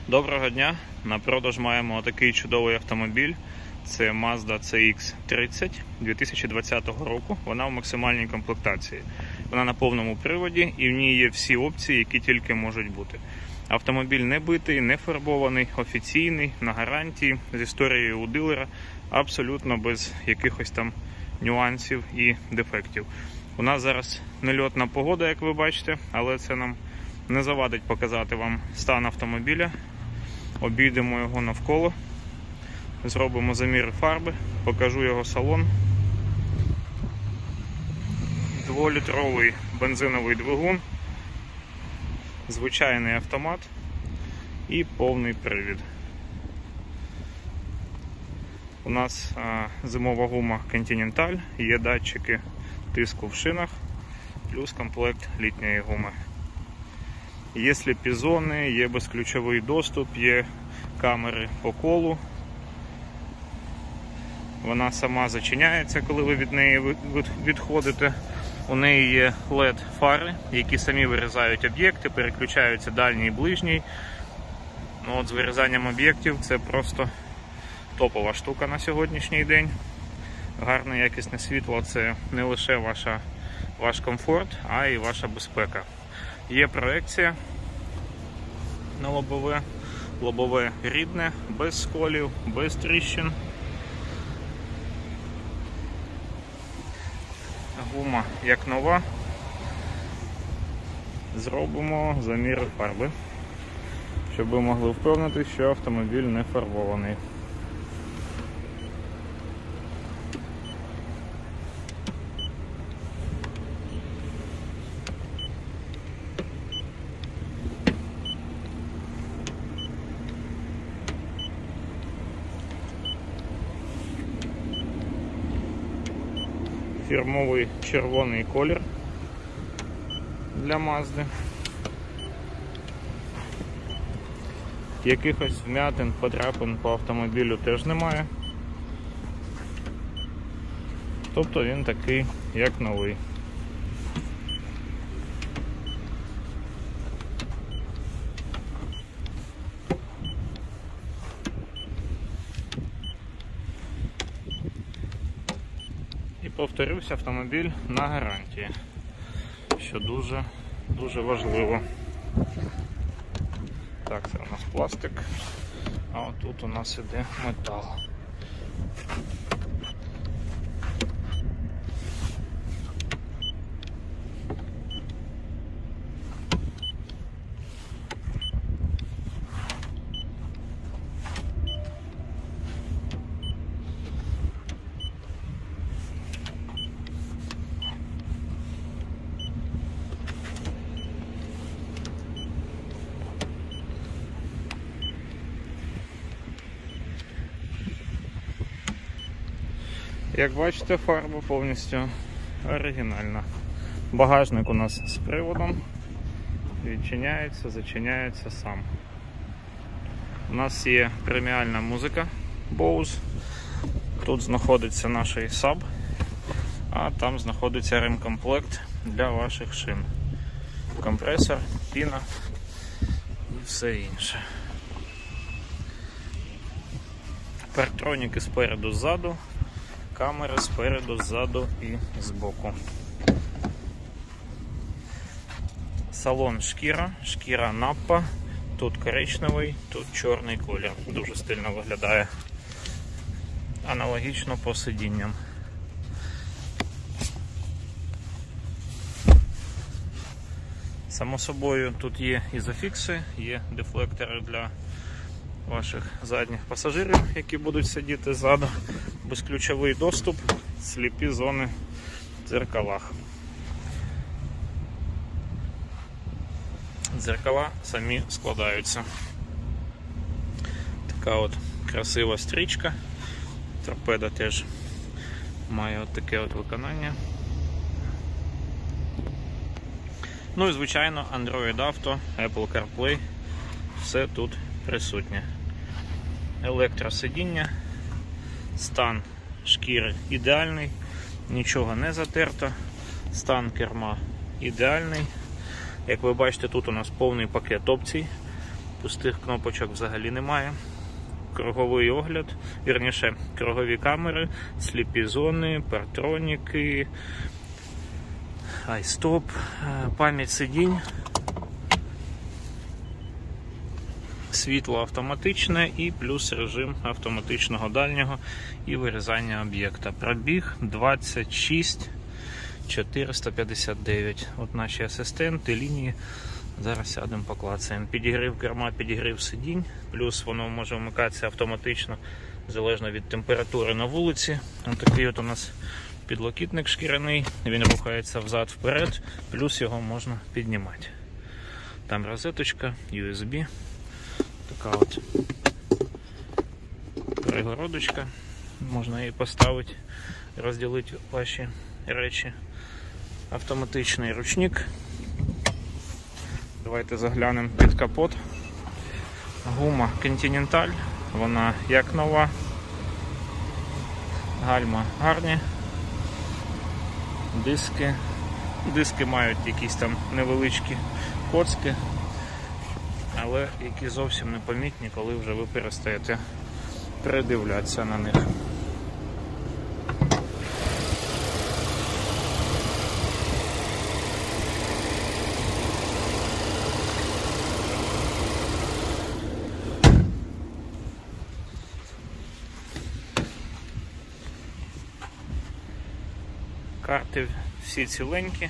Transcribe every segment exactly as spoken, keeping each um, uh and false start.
Доброго дня! На продаж маємо такий чудовий автомобіль. Це Mazda ці ікс тридцять дві тисячі двадцятого року. Вона в максимальній комплектації. Вона на повному приводі і в ній є всі опції, які тільки можуть бути. Автомобіль не битий, не фарбований, офіційний, на гарантії, з історією у дилера, абсолютно без якихось там нюансів і дефектів. У нас зараз нельотна погода, як ви бачите, але це нам не завадить показати вам стан автомобіля. Обійдемо його навколо, зробимо заміри фарби, покажу його салон. Дволітровий бензиновий двигун, звичайний автомат і повний привід. У нас а, зимова гума Continental, є датчики тиску в шинах, плюс комплект літньої гуми. Є сліпі зони, є безключовий доступ, є камери по колу. Вона сама зачиняється, коли ви від неї відходите. У неї є лед фари, які самі вирізають об'єкти, переключаються дальній і ближній. Ну, от з вирізанням об'єктів це просто топова штука на сьогоднішній день. Гарне якісне світло – це не лише ваша, ваш комфорт, а й ваша безпека. Є проекція на лобове, лобове рідне, без сколів, без тріщин. Гума як нова. Зробимо заміри фарби, щоб ви могли впевнитися, що автомобіль не фарбований. Фірмовий червоний колір для Мазди. Якихось вмятин, подряпин по автомобілю теж немає. Тобто він такий, як новий. І повторюсь, автомобіль на гарантії, що дуже, дуже важливо. Так, це у нас пластик, а отут у нас іде метал. Як бачите, фарба повністю оригінальна. Багажник у нас з приводом, відчиняється, зачиняється сам. У нас є преміальна музика Bose, тут знаходиться наш саб, а там знаходиться ремкомплект для ваших шин. Компресор, піна і все інше. Парктроніки спереду, ззаду. Камери спереду, ззаду і збоку. Салон шкіра, шкіра Наппа, тут коричневий, тут чорний колір. Дуже стильно виглядає. Аналогічно по сидінням. Само собою тут є ізофікси, є дефлектори для ваших задніх пасажирів, які будуть сидіти ззаду. Безключовий доступ, сліпі зони в дзеркалах. Дзеркала самі складаються. Така от красива стрічка. Торпеда теж має от таке от виконання. Ну і звичайно Android Auto, Apple CarPlay, все тут присутнє. Електросидіння. Стан шкіри ідеальний, нічого не затерто, стан керма ідеальний. Як ви бачите, тут у нас повний пакет опцій. Пустих кнопочок взагалі немає. Круговий огляд, вірніше, кругові камери, сліпі зони, партроніки, айстоп, пам'ять сидінь, світло автоматичне і плюс режим автоматичного дальнього і вирізання об'єкта. Пробіг двадцять шість тисяч чотириста п'ятдесят дев'ять. От наші асистенти, лінії. Зараз сядемо, поклацаємо. Підігрів керма, підігрів сидінь, плюс воно може вмикатися автоматично, залежно від температури на вулиці. Ось такий от у нас підлокітник шкіряний, він рухається взад-вперед, плюс його можна піднімати. Там розеточка, ю ес бі, така от перегородочка, можна її поставити, розділити ваші речі. Автоматичний ручник. Давайте заглянемо під капот. Гума Continental, вона як нова. Гальма гарні. Диски. Диски мають якісь там невеличкі коцки, але які зовсім непомітні, коли вже ви перестаєте придивлятися на них. Карти всі ціленькі,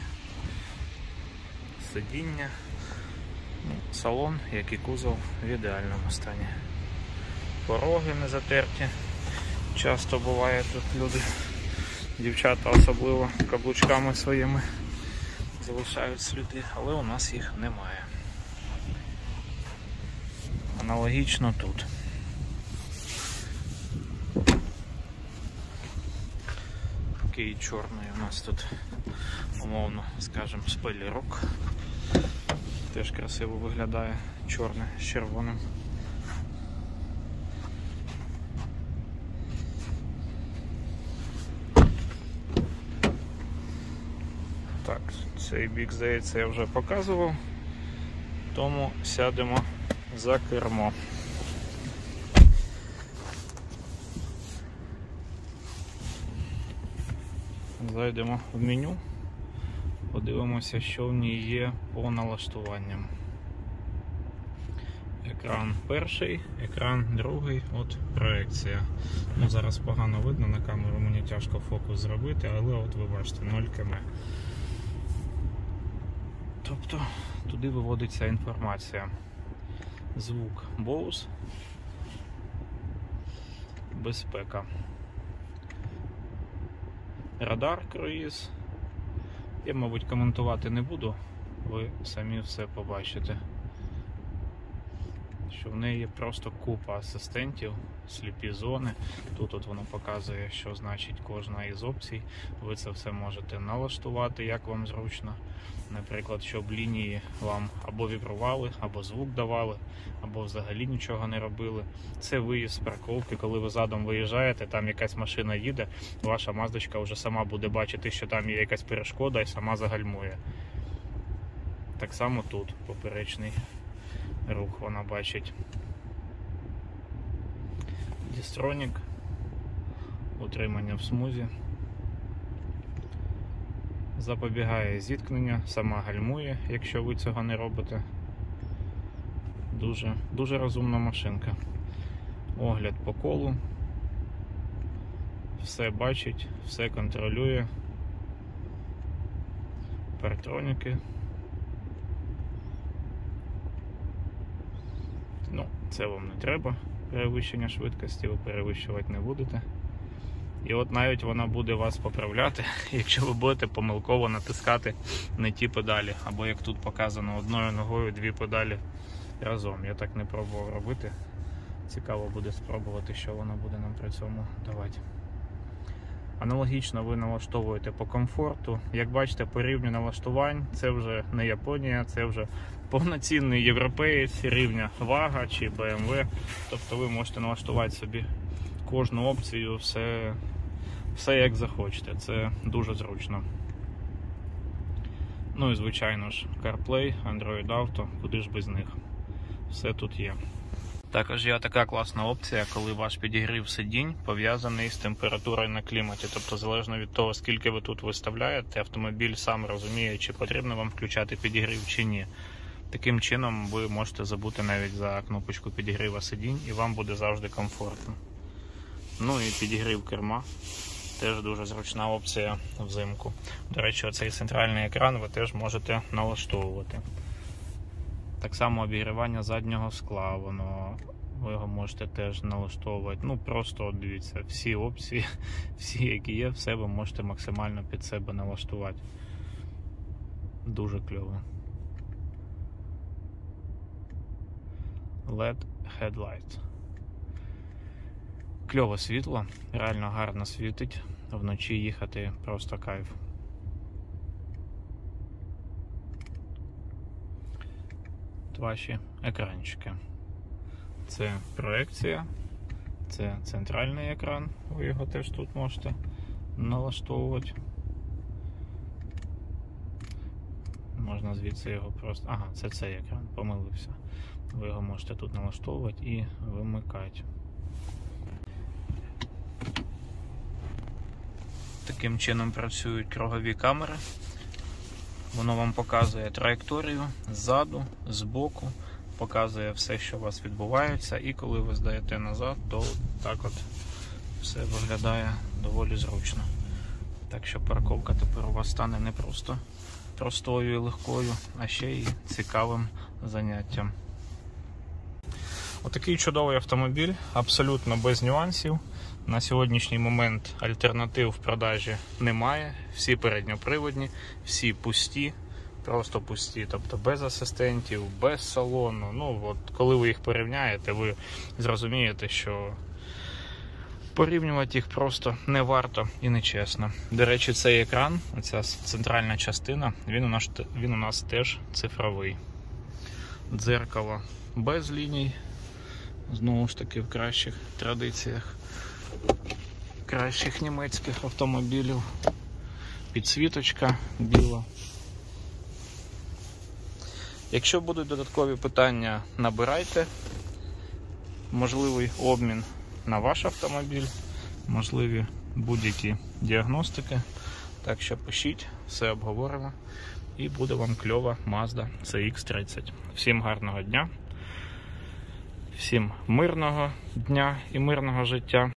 сидіння, салон, як і кузов, в ідеальному стані. Пороги не затерті, часто буває тут люди, дівчата особливо, каблучками своїми залишають сліди, але у нас їх немає. Аналогічно тут. Такий чорний у нас тут, умовно, скажімо, спойлерок. Теж красиво виглядає, чорне з червоним. Так, цей бік, здається, я вже показував, тому сядемо за кермо. Зайдемо в меню, подивимося, що в ній є по налаштуванням. Екран перший, екран другий, от проекція. Ну, зараз погано видно на камеру, мені тяжко фокус зробити, але от ви бачите, нуль кілометрів. Тобто туди виводиться інформація. Звук Bose, безпека. Радар, круїз. Я, мабуть, коментувати не буду, ви самі все побачите. Що в неї є просто купа асистентів, сліпі зони. Тут от воно показує, що значить кожна із опцій. Ви це все можете налаштувати, як вам зручно. Наприклад, щоб лінії вам або вібрували, або звук давали, або взагалі нічого не робили. Це виїзд з парковки, коли ви задом виїжджаєте, там якась машина їде, ваша маздочка вже сама буде бачити, що там є якась перешкода і сама загальмує. Так само тут поперечний рух вона бачить. Дістронік, утримання в смузі, запобігає зіткнення, сама гальмує, якщо ви цього не робите. Дуже, дуже розумна машинка. Огляд по колу, все бачить, все контролює. Партроніки. Ну, це вам не треба, перевищення швидкості, ви перевищувати не будете. І от навіть вона буде вас поправляти, якщо ви будете помилково натискати не ті педалі. Або як тут показано, одною ногою дві педалі разом. Я так не пробував робити. Цікаво буде спробувати, що вона буде нам при цьому давати. Аналогічно ви налаштовуєте по комфорту. Як бачите, по рівню налаштувань це вже не Японія, це вже повноцінний європеєць рівня Вага чи Б М В. Тобто ви можете налаштувати собі кожну опцію, все, все як захочете. Це дуже зручно. Ну і звичайно ж CarPlay, Android Auto, куди ж без них. все тут є. Також є така класна опція, коли ваш підігрів сидінь пов'язаний з температурою на кліматі. Тобто, залежно від того, скільки ви тут виставляєте, автомобіль сам розуміє, чи потрібно вам включати підігрів, чи ні. Таким чином ви можете забути навіть за кнопочку підігріва сидінь, і вам буде завжди комфортно. Ну і підігрів керма. Теж дуже зручна опція взимку. До речі, оцей центральний екран ви теж можете налаштовувати. Так само обігрівання заднього скла, воно, ви його можете теж налаштовувати. Ну просто от дивіться, всі опції, всі які є, все ви можете максимально під себе налаштувати. Дуже кльово. ел і ді Headlights. Кльове світло, реально гарно світить, вночі їхати просто кайф. Ваші екранчики. Це проекція, це центральний екран, ви його теж тут можете налаштовувати. Можна звідси його просто... Ага, це цей екран, помилився. Ви його можете тут налаштовувати і вимикати. Таким чином працюють кругові камери. Воно вам показує траєкторію ззаду, збоку, показує все, що у вас відбувається, і коли ви здаєте назад, то так от все виглядає доволі зручно. Так що парковка тепер у вас стане не просто простою і легкою, а ще й цікавим заняттям. Отакий чудовий автомобіль, абсолютно без нюансів. На сьогоднішній момент альтернатив в продажі немає. Всі передньоприводні, всі пусті, просто пусті. Тобто без асистентів, без салону. Ну, от, коли ви їх порівняєте, ви зрозумієте, що порівнювати їх просто не варто і не чесно. До речі, цей екран, ця центральна частина, він у нас, він у нас теж цифровий. Дзеркало без ліній. Знову ж таки в кращих традиціях кращих німецьких автомобілів. Підсвіточка біла. Якщо будуть додаткові питання, набирайте. Можливий обмін на ваш автомобіль, можливі будь-які діагностики. Так що пишіть, все обговоримо і буде вам кльова Mazda це ікс тридцять. Всім гарного дня, всім мирного дня і мирного життя.